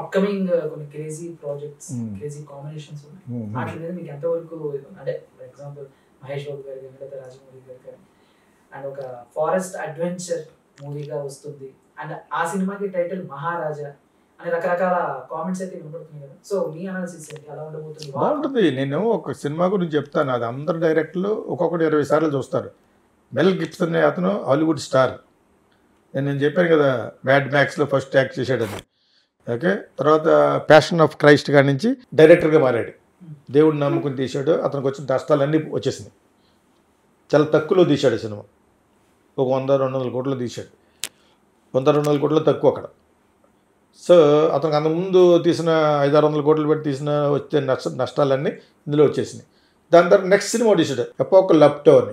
Upcoming కొన్ని crazy projects, crazy combinations ఉన్నాయి. వాటి మీద మీకు ఎంతవరకు అంటే ఫర్ ఎగ్జాంపుల్ మహేష్ బాబు గారి కానీ లేదా రాజమౌళి గారి కానీ అండ్ ఒక ఫారెస్ట్ అడ్వెంచర్ మూవీగా వస్తుంది అండ్ ఆ సినిమాకి టైటిల్ మహారాజా అని రకరకాల కామెంట్స్ అయితే వినపడుతుంది కదా. సో మీ అనాలిసిస్ ఏంటి, ఎలా ఉండబోతుంది? బాగుంటుంది. నేను ఒక సినిమా గురించి చెప్తాను. అది అందరు డైరెక్టర్లు ఒక్కొక్కటి 20 సార్లు చూస్తారు. మెల్ గిబ్సన్ అనే అతను హాలీవుడ్ స్టార్. నేను చెప్పాను కదా మ్యాడ్ మ్యాక్స్లో ఫస్ట్ యాక్ట్ చేశాడని. ఓకే, తర్వాత ప్యాషన్ ఆఫ్ క్రైస్ట్ కాడి నుంచి డైరెక్టర్గా మారాడు. దేవుడిని నమ్ముకుని తీశాడు. అతనికి వచ్చిన నష్టాలన్నీ వచ్చేసినాయి. చాలా తక్కువలో తీశాడు సినిమా. ఒక 100-200 కోట్లు తీశాడు. 100-200 కోట్లు తక్కువ అక్కడ. సో అతనికి అంతకుముందు తీసిన 500-600 కోట్లు పెట్టి తీసిన వచ్చే నష్టాలన్నీ ఇందులో వచ్చేసినాయి. దాని తర్వాత నెక్స్ట్ సినిమా తీశాడు అపోకలిప్టో అని.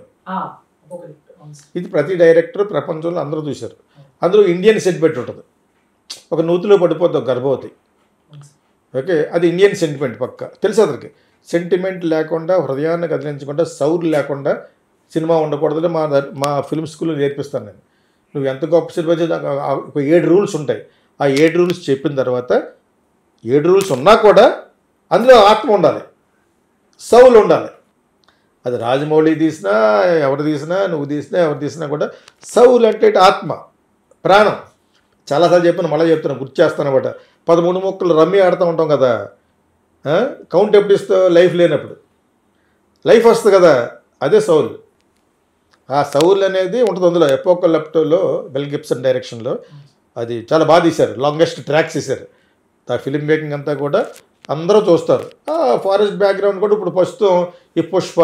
ఇది ప్రతి డైరెక్టర్ ప్రపంచంలో అందరూ చూశారు. అందులో ఇండియన్ సెంటిమెంట్ ఉంటుంది. ఒక నూతిలో పడిపోద్ది ఒక గర్భవతి. ఓకే, అది ఇండియన్ సెంటిమెంట్ పక్క తెలుసు అతనికి. సెంటిమెంట్ లేకుండా, హృదయాన్ని కదిలించకుండా, సౌర్ లేకుండా సినిమా ఉండకూడదని మా ఫిల్మ్ స్కూల్లో నేర్పిస్తాను నేను. నువ్వు ఎంత గొప్ప సినిమా చేసి 7 రూల్స్ ఉంటాయి. ఆ 7 రూల్స్ చెప్పిన తర్వాత 7 రూల్స్ ఉన్నా కూడా అందులో ఆత్మ ఉండాలి, సౌలు ఉండాలి. అది రాజమౌళి తీసినా, ఎవరు తీసినా, నువ్వు తీసినా, ఎవరు తీసినా కూడా సౌలు అంటే ఆత్మ, ప్రాణం. చాలాసార్లు చెప్పాను, మళ్ళీ చెప్తాను, గుర్తు చేస్తాను అనమాట. 13 ముక్కలు రమ్మి ఆడుతూ ఉంటాం కదా. కౌంట్ ఎప్పుడు ఇస్తావు? లైఫ్ లేనప్పుడు. లైఫ్ వస్తుంది కదా, అదే సౌల్. ఆ సౌల్ అనేది ఉంటుంది అందులో. అపోకలిప్టోలో మెల్ గిబ్సన్ డైరెక్షన్లో అది చాలా బాగా తీశారు. లాంగెస్ట్ ట్రాక్స్ తీశారు. ఆ ఫిలిం మేకింగ్ అంతా కూడా అందరూ చూస్తారు. ఫారెస్ట్ బ్యాక్గ్రౌండ్ కూడా ఇప్పుడు ప్రస్తుతం ఈ పుష్ప,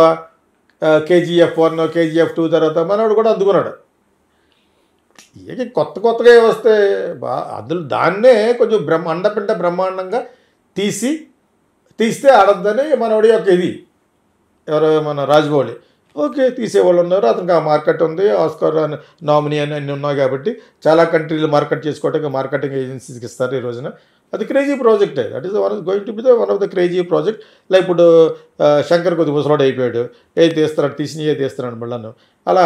KGF 1, KGF 2 తర్వాత మనవాడు కూడా అందుకున్నాడు. ఇక కొత్తగా వస్తే అందులో దాన్నే కొంచెం అండపిండ బ్రహ్మాండంగా తీస్తే ఆడద్దని మనవాడి యొక్క ఇది ఎవరో మన రాజమౌళి. ఓకే, తీసేవాళ్ళు ఉన్నారు. అతనికి ఆ మార్కెట్ ఉంది. ఆస్కార్ నామినీ అని అన్నీ ఉన్నాయి కాబట్టి చాలా కంట్రీలు మార్కెట్ చేసుకోవడానికి మార్కెటింగ్ ఏజెన్సీస్కి ఇస్తారు ఈ రోజున. అది crazy project. That is going to be one of the crazy project. Like ఇప్పుడు శంకర్ కొద్ది ముసలాడు అయిపోయాడు. ఏది తీస్తున్నాడు, తీసినయే తీస్తున్నాడు మళ్ళీ. అలా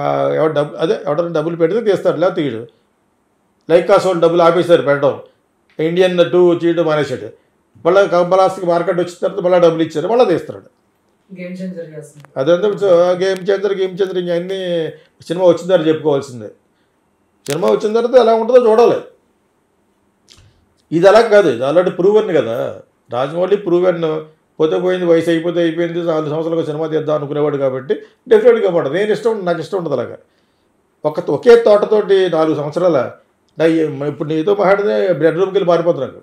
ఎవరైనా డబ్బులు పెడితే తీస్తాడు, లేకపోతే తీయడు. లైక్ వాళ్ళు డబ్బులు ఆపేశారు పెట్టడం. ఇండియన్ 2 చేయడం మానేశాడు. మళ్ళీ కంపలాస్కి మార్కెట్ వచ్చిన తర్వాత మళ్ళీ డబ్బులు ఇచ్చారు, మళ్ళీ తీస్తున్నాడు. అదంతా గేమ్ చేంజర్ ఇంక అన్నీ సినిమా వచ్చిన తర్వాత చెప్పుకోవాల్సిందే. సినిమా వచ్చిన తర్వాత ఎలా ఉంటుందో చూడాలి. ఇది అలా కాదు, ఇది ఆల్రెడీ ప్రూవెన్ కదా. రాజమౌళి ప్రూవెన్. పోయింది, వయసు అయిపోయింది, 4 సంవత్సరాలుగా సినిమా తీద్దాం అనుకునేవాడు కాబట్టి డెఫినెట్గా ఉంటుంది. నాకు ఇష్టం ఉంటుంది అలాగా. ఒకే తోటతోటి 4 సంవత్సరాల ఇప్పుడు నీతో మాట్లాడితే బెడ్రూమ్కి వెళ్ళి మారిపోతున్నాను.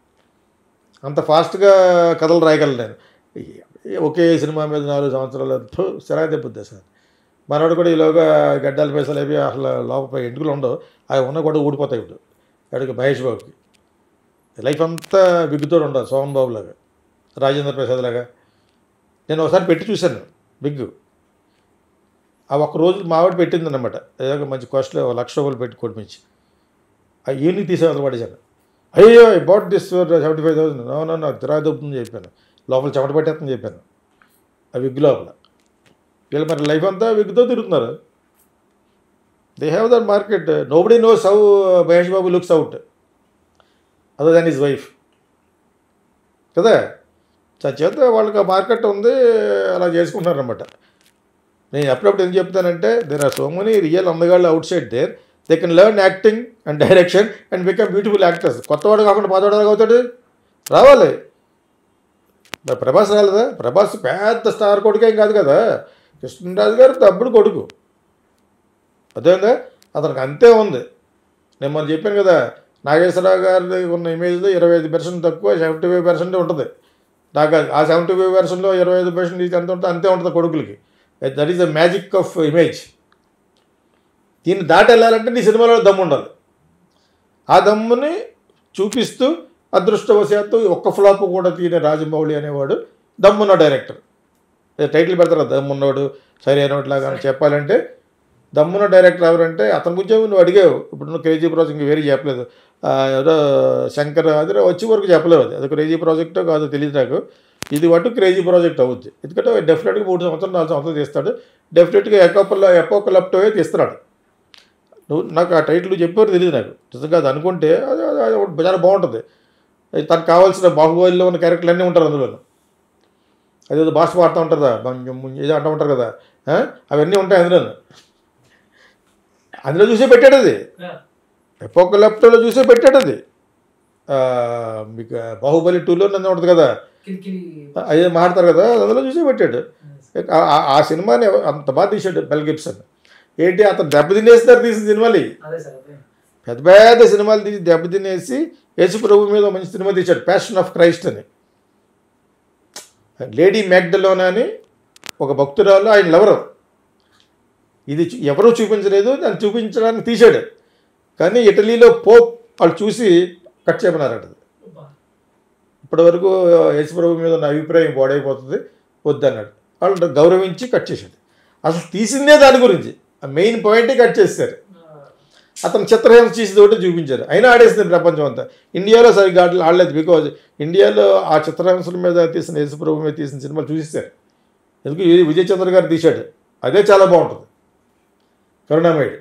అంత ఫాస్ట్గా కథలు రాయగలను నేను. ఒకే సినిమా మీద 4 సంవత్సరాలతో సిరా దెబ్బద్దా సార్. మనవాడు కూడా ఈలోగా గడ్డాల పైసలు అవి అసలు లోపల ఎంటుకలు ఉండవు, అవి ఉన్నా కూడా ఊడిపోతాయి. ఇప్పుడు అడిగి మహేష్ బాబుకి లైఫ్ అంతా బిగ్గుతో ఉండాలి. సోహన్ బాబు లాగా, రాజేంద్ర ప్రసాద్ లాగా. నేను ఒకసారి పెట్టి చూశాను బిగ్గు. ఆ ఒక్క రోజు మావాడు పెట్టిందన్నమాట. ఏదో మంచి కాస్ట్లో 1,00,000 రూపాయలు పెట్టి కొనిపించి ఆ ఈవినింగ్ తీసేవాళ్ళు పడేశాను. అయ్యో I bought this for 75,000. No నాకు తిరా దొబ్బుతుందని చెప్పాను. లోపల చెమట పెట్టేస్తుందని చెప్పాను ఆ విగ్ లోపల. వీళ్ళు మరి లైఫ్ అంతా విగ్తో తిరుగుతున్నారు. They have that market. Nobody knows how Mahesh Babu looks out other than his wife కదా. చేత వాళ్ళకి ఆ మార్కెట్ ఉంది, అలా చేసుకుంటున్నారన్నమాట. నేను అప్పుడప్పుడు ఏం చెప్తానంటే there are so many real అందగాళ్ళు outside there. They can learn acting and direction and become beautiful actors. కొత్తవాడు కాకుండా పాతవాడు అవుతాడు, రావాలి. మరి ప్రభాస్ రాలేదా? ప్రభాస్ పెద్ద స్టార్ కొడుకేం కాదు కదా. కృష్ణరాజు గారు తప్పుడు కొడుకు. అదేందా అతనికి అంతే ఉంది. నేను మనం చెప్పాను కదా, నాగేశ్వరరావు గారి ఉన్న ఇమేజ్లో 25% తక్కువ, 75% ఉంటుంది. నాకు ఆ 75%లో 25% ఎంత ఉంటుంది అంతే ఉంటుంది కొడుకులకి. That is the magic of image. దీన్ని దాటి వెళ్ళాలంటే నీ సినిమాలో దమ్ము ఉండాలి. ఆ దమ్ముని చూపిస్తూ అదృష్టవశాత్తు ఒక్క ఫ్లాప్ కూడా తీయని రాజమౌళి అనేవాడు దమ్మున్న డైరెక్టర్. టైటిల్ పెడతారు దమ్మున్నవాడు సరైనట్లాగా అని చెప్పాలంటే. దమ్మున్న డైరెక్టర్ ఎవరంటే అతని గురించి నువ్వు అడిగావు. ఇప్పుడు నువ్వు క్రేజీ ప్రాజెక్ట్ వేరే చెప్పలేదు. ఎవరో శంకర్ అది వచ్చే వరకు చెప్పలేవు. అది క్రేజీ ప్రాజెక్టో కాదో తెలియదు నాకు. ఇది మటు క్రేజీ ప్రాజెక్ట్ అవుద్ది. ఎందుకంటే డెఫినెట్గా 3 సంవత్సరాలు 4 సంవత్సరాలు తీస్తాడు. డెఫినెట్గా ఎపోకలిప్టోయే తీస్తున్నాడు. నాకు ఆ టైటిల్ చెప్పేవారు తెలియదు నాకు. నిజంగా అది అనుకుంటే అది చాలా బాగుంటుంది. తనకు కావాల్సిన బాహుబలిలో ఉన్న క్యారెక్టర్లు అన్నీ ఉంటారు అందులో. అదేదో భాష వాడుతూ ఉంటుందా, ఏదో అంటూ ఉంటారు కదా, అవన్నీ ఉంటాయి అందులో చూసే పెట్టాడు అది. ఎపోకలిప్టోలో చూసే పెట్టాడు అది. మీకు బాహుబలి 2లో నన్ను ఉంటుంది కదా, అదే మాట్లాడతారు కదా, అందులో చూసే పెట్టాడు. ఆ సినిమాని అంత బాగా తీశాడు మెల్ గిబ్సన్. ఏంటి, అతను దెబ్బతినేస్తారు తీసిన సినిమాలు, పెద్ద పెద్ద సినిమాలు తీసి దెబ్బతినేసి యేసు ప్రభు మీద మంచి సినిమా తీశాడు, ప్యాషన్ ఆఫ్ క్రైస్ట్ అని. లేడీ మ్యాగ్డలోనా అని ఒక భక్తురాలు, ఆయన లవరు. ఇది ఎవరూ చూపించలేదు, దాన్ని చూపించడానికి తీశాడు. కానీ ఇటలీలో పోప్ వాళ్ళు చూసి కట్ చేయమన్నారట. ఇప్పటి వరకు యేసు ప్రభు మీద ఉన్న అభిప్రాయం పాడైపోతుంది, వద్దన్నాడు. వాళ్ళు గౌరవించి కట్ చేశాడు. అసలు తీసిందే దాని గురించి, ఆ మెయిన్ పాయింటే కట్ చేశారు. అతను చిత్రహింస చేసేది ఒకటి చూపించారు, అయినా ఆడేసింది ప్రపంచం అంతా. ఇండియాలో సరిగ్గా ఆడలేదు, బికాజ్ ఇండియాలో ఆ చిత్రహింసల మీద తీసిన యేసు ప్రభు మీద తీసిన సినిమాలు చూసేశారు. ఎందుకు విజయ్ చంద్ర గారు తీశాడు, అదే చాలా బాగుంటుంది, కరుణామయుడు.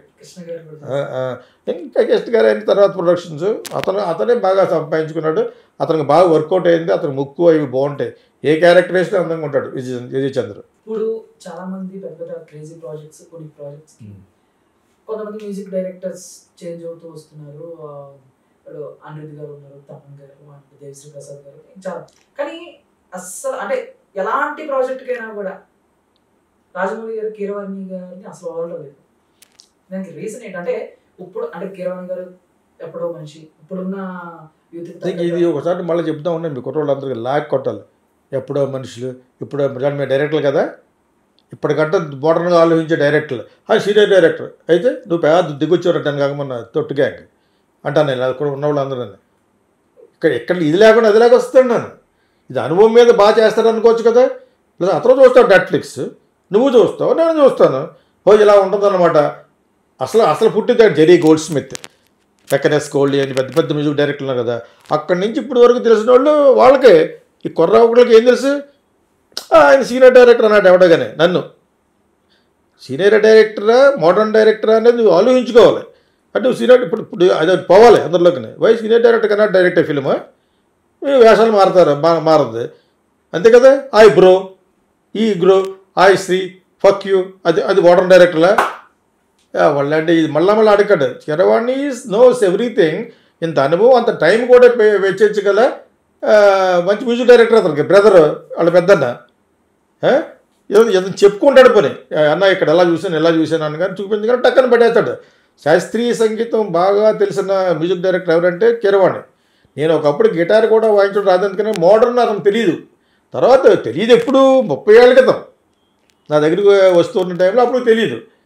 ఇంకా కృష్ణ గారు అయిన తర్వాత ప్రొడక్షన్స్ అతనే బాగా సంపాదించుకున్నాడు. అతనికి బాగా వర్కౌట్ అయింది. అతనికి ముక్కు అవి బాగుంటాయి, ఏ క్యారెక్టర్ వేసినా అందంగా ఉంటాడు విజయ్ చంద్ర. ఇప్పుడు చాలా మంది పెద్ద పెద్ద క్రేజీ ప్రాజెక్ట్స్, కొన్ని ప్రాజెక్ట్స్ కొంతమంది మ్యూజిక్ డైరెక్టర్స్ చేంజ్ అవుతూ వస్తున్నారు. ఇప్పుడు అనిరుద్ధ్ గారు ఉన్నారు, తమన్ గారు, దేవిశ్రీ ప్రసాద్ గారు, చాలా. కానీ అస్సలు అంటే ఎలాంటి ప్రాజెక్ట్కైనా కూడా రాజమౌళి గారు, కీరవాణి గారిని అసలు వదలలేదు. దానికి రీజన్ ఏంటంటే, ఇప్పుడు అంటే కీరవాణి గారు ఎప్పుడో మనిషి, ఇప్పుడున్న యూత్ ఇది ఒకసారి మళ్ళీ చెప్తా ఉన్నాయి మీ కుట్రోళ్ళందరికీ లాగ్ కొట్టాలి. ఎప్పుడో మనుషులు, ఇప్పుడు మీ డైరెక్టర్లు కదా, ఇప్పటికంటే మోడర్న్గా ఆలోచించే డైరెక్టర్లు. సీనియర్ డైరెక్టర్ అయితే నువ్వు పెద్ద దిగొచ్చారట్టాను కాకమన్నా తొట్టు గ్యాంగ్ అంటాను నేను, అది కూడా ఉన్న వాళ్ళందరూ. ఇక్కడ ఇది లేకుండా అది లేక వస్తాను నేను. ఇది అనుభవం మీద బాగా చేస్తాడు అనుకోవచ్చు కదా. లేదా అతను చూస్తాడు నెట్ఫ్లిక్స్, నువ్వు చూస్తావు, నేను చూస్తాను, ఇలా ఉంటుందన్నమాట. అసలు పుట్టింది జెరీ గోల్డ్ స్మిత్, ఎక్ఎన్ఎస్ కోల్డ్ అని పెద్ద పెద్ద మ్యూజిక్ డైరెక్టర్లు ఉన్నారు కదా. అక్కడి నుంచి ఇప్పటి వరకు తెలిసిన వాళ్ళు వాళ్ళకే, ఈ కుర్రావులకి ఏం తెలుసు, ఆయన సీనియర్ డైరెక్టర్ అన్నాడు ఎవడగానే. నన్ను సీనియర్ డైరెక్టరా మోడర్న్ డైరెక్టరా అనేది నువ్వు ఆలోచించుకోవాలి. అంటే నువ్వు సీనియర్ ఇప్పుడు అది పోవాలి అందరిలోకి. వై సీనియర్ డైరెక్టర్ కన్నా డైరెక్టర్ ఫిల్మా, మీ వేషాలు మారదు అంతే కదా. ఐ బ్రో, ఈ గ్రో, ఐ శ్రీ, ఫక్ యూ, అది మోడర్న్ డైరెక్టర్లా వాళ్ళంటే. ఇది మళ్ళీ అడగడు. Keeravani knows everything. ఇంత అనుభవం, అంత టైం కూడా వెచ్చించగల మంచి మ్యూజిక్ డైరెక్టర్ అతనికి. బ్రదర్ వాళ్ళ పెద్దన్న ఏదో చెప్పుకుంటాడు పని, అన్న ఇక్కడ ఎలా చూశాను అని కానీ చూపించగానే టక్కన పెట్టేస్తాడు. శాస్త్రీయ సంగీతం బాగా తెలిసిన మ్యూజిక్ డైరెక్టర్ ఎవరంటే కీరవాణి. నేను ఒకప్పుడు గిటార్ కూడా వాయించడం రాదు, అందుకని మోడర్న్ అతను తెలియదు. తర్వాత తెలియదు ఎప్పుడు 30 ఏళ్ళ క్రితం నా దగ్గరికి వస్తున్న టైంలో, అప్పుడు తెలియదు.